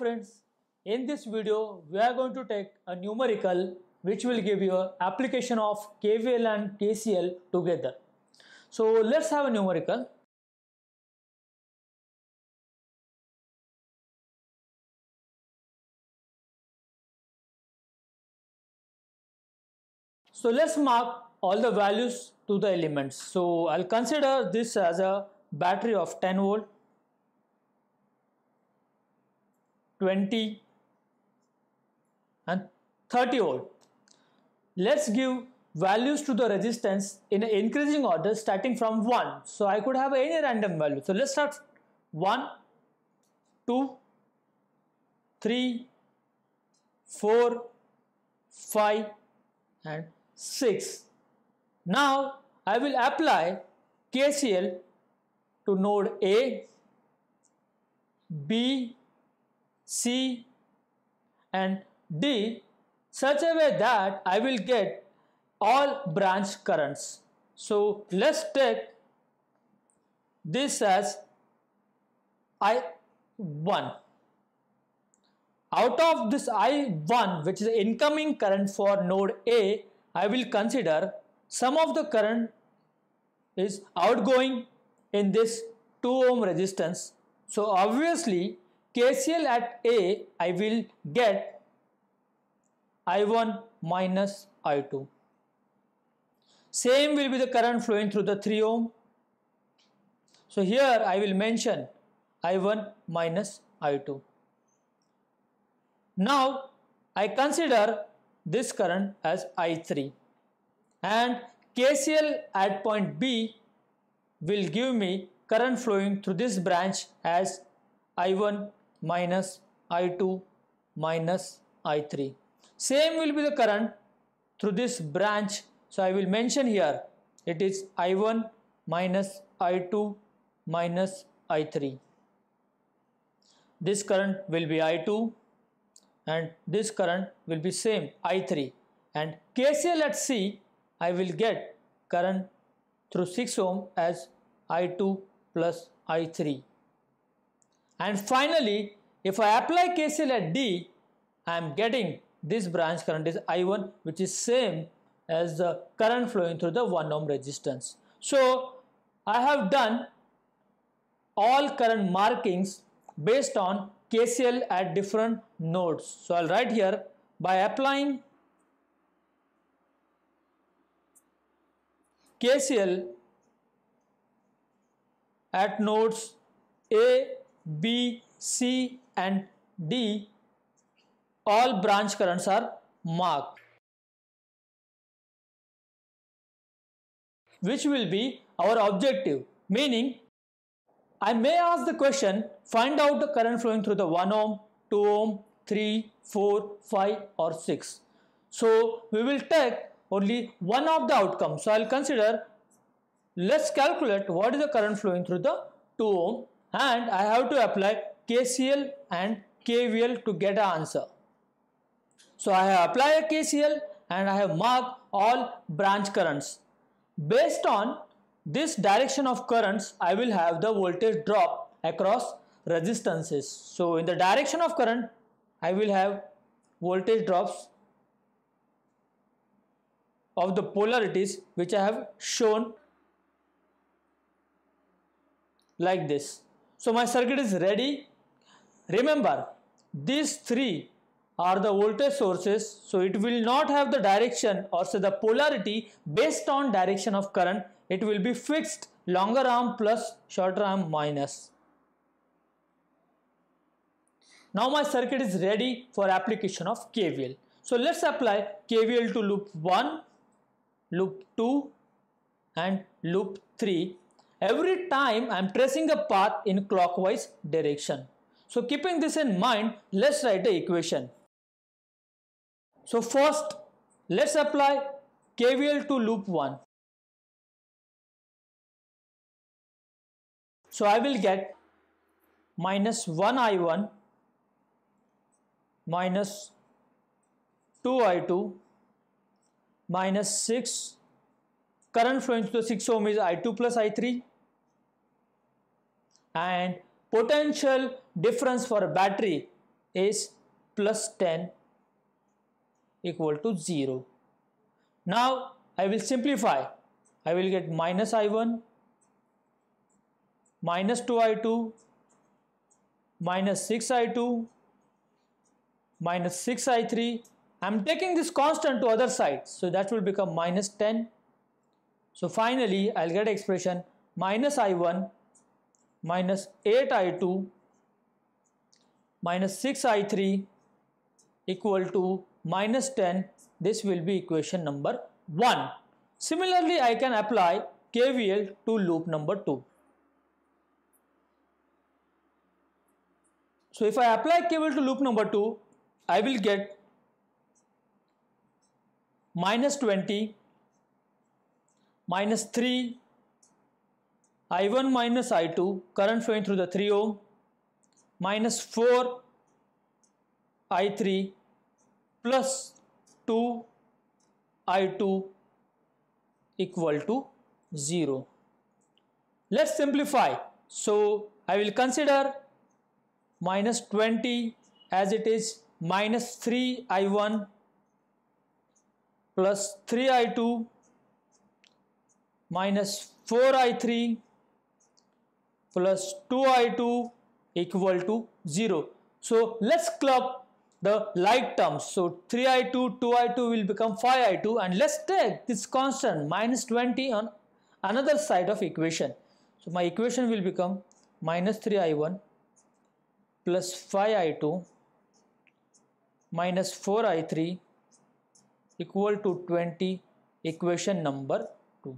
friends, in this video we are going to take a numerical which will give you an application of KVL and KCL together. So let's have a numerical. So let's mark all the values to the elements. So I'll consider this as a battery of 10 volt, 20 and 30 volt. Let's give values to the resistance in an increasing order starting from 1. So I could have any random value. So let's start 1, 2, 3, 4, 5 and 6. Now I will apply KCL to node A, B, C and D such a way that I will get all branch currents. So let's take this as I1. Out of this I1, which is the incoming current for node A, I will consider some of the current is outgoing in this 2 ohm resistance. So obviously KCL at A, I will get I1 minus I2. Same will be the current flowing through the 3 ohm. So here I will mention I1 minus I2. Now I consider this current as I3 and KCL at point B will give me current flowing through this branch as I1 minus I2 minus I3. Same will be the current through this branch. So I will mention here it is I1 minus I2 minus I3. This current will be I2 and this current will be same I3, and KCL at C I will get current through 6 ohm as I2 plus I3. And finally if I apply KCL at D, I am getting this branch current is I1, which is same as the current flowing through the 1 ohm resistance. So I have done all current markings based on KCL at different nodes. So I'll write here by applying KCL at nodes A, B, C and D, all branch currents are marked, which will be our objective, meaning I may ask the question, find out the current flowing through the 1 ohm, 2 ohm, 3, 4, 5 or 6. So we will take only one of the outcomes. So I will consider, let's calculate what is the current flowing through the 2 ohm and I have to apply KCL and KVL to get an answer. So I have applied a KCL and I have marked all branch currents. Based on this direction of currents, I will have the voltage drop across resistances. So in the direction of current, I will have voltage drops of the polarities which I have shown like this. So my circuit is ready. Remember, these three are the voltage sources, so it will not have the direction or say the polarity based on direction of current. It will be fixed, longer arm plus shorter arm minus. Now my circuit is ready for application of KVL. So let's apply KVL to loop 1, loop 2 and loop 3. Every time I am tracing a path in clockwise direction. So keeping this in mind, let's write the equation. So first let's apply KVL to loop 1. So I will get minus 1 I1 minus 2 I2 minus 6, current flowing through the 6 ohm is I2 plus I3, and potential difference for a battery is plus 10 equal to 0. Now I will simplify. I will get minus I1 minus 2I2 minus 6I2 minus 6I3. I am taking this constant to other side, so that will become minus 10. So finally I will get expression minus I1 minus 8I2 minus 6I3 equal to minus 10. This will be equation number 1. Similarly, I can apply KVL to loop number 2. So if I apply KVL to loop number 2, I will get minus 20 minus 3 I1 minus I2, current flowing through the 3 ohm, minus 4 I3 plus 2 I2 equal to 0. Let's simplify. So I will consider minus 20 as it is minus 3 I1 plus 3 I2 minus 4 I3 plus 2 I2 equal to 0. So let's club the like terms. So 3I2, 2I2 will become 5I2, and let's take this constant minus 20 on another side of equation. So my equation will become minus 3I1 plus 5I2 minus 4I3 equal to 20, equation number 2.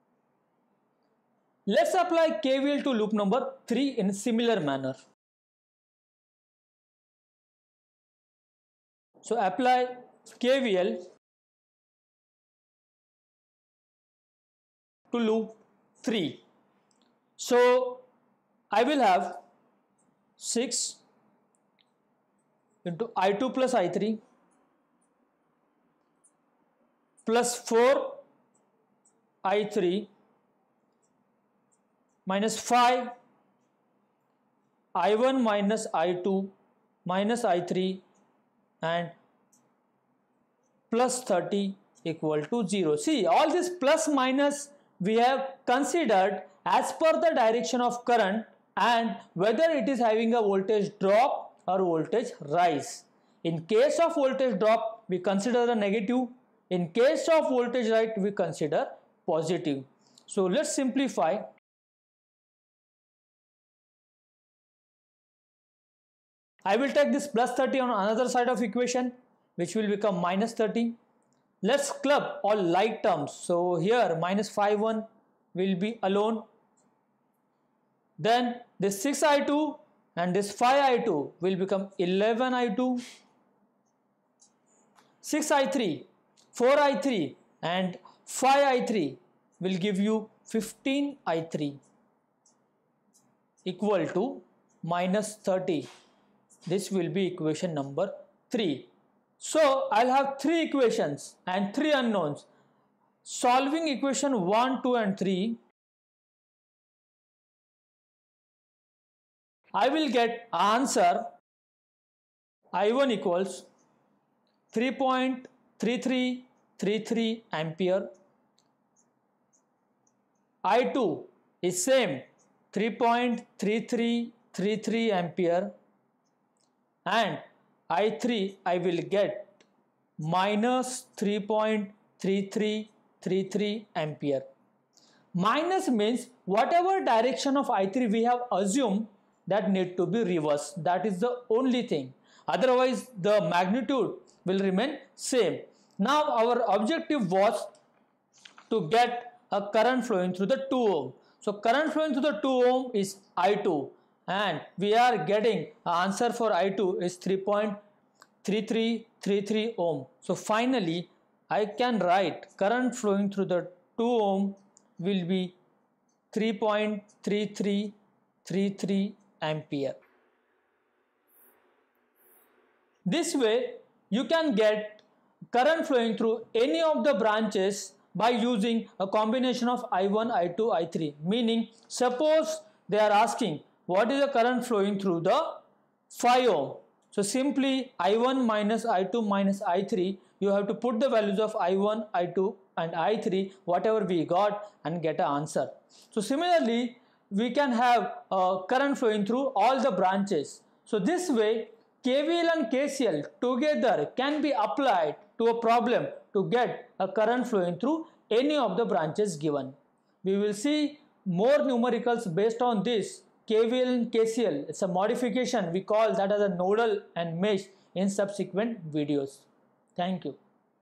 Let's apply KVL to loop number 3 in a similar manner. So apply KVL to loop 3. So I will have 6 into I2 plus I3 plus 4 I3 minus 5 I1 minus I2 minus I3 and plus 30 equal to 0. See, all this plus minus we have considered as per the direction of current and whether it is having a voltage drop or voltage rise. In case of voltage drop, we consider the negative. In case of voltage rise, we consider positive. So let's simplify. I will take this plus 30 on another side of equation, which will become minus 30. Let's club all like terms. So here minus 5,1 will be alone. Then this 6I2 and this 5I2 will become 11I2, 6I3, 4I3 and 5I3 will give you 15I3 equal to minus 30. This will be equation number 3. So I'll have 3 equations and 3 unknowns. Solving equation 1, 2 and 3, I will get answer I1 equals 3.3333 ampere. I2 is same 3.3333 ampere. And I3 I will get minus 3.3333 ampere. Minus means whatever direction of I3 we have assumed, that need to be reversed. That is the only thing. Otherwise the magnitude will remain same. Now our objective was to get a current flowing through the 2 ohm. So current flowing through the 2 ohm is I2. And we are getting answer for I2 is 3.3333 ohm. So finally I can write current flowing through the 2 ohm will be 3.3333 ampere. This way you can get current flowing through any of the branches by using a combination of I1, I2, I3. Meaning, suppose they are asking what is the current flowing through the 5 ohm. So simply I1 minus I2 minus I3, you have to put the values of I1, I2 and I3 whatever we got and get an answer. So similarly, we can have current flowing through all the branches. So this way KVL and KCL together can be applied to a problem to get a current flowing through any of the branches given. We will see more numericals based on this KVL and KCL. It's a modification, we call that as a nodal and mesh in subsequent videos. Thank you.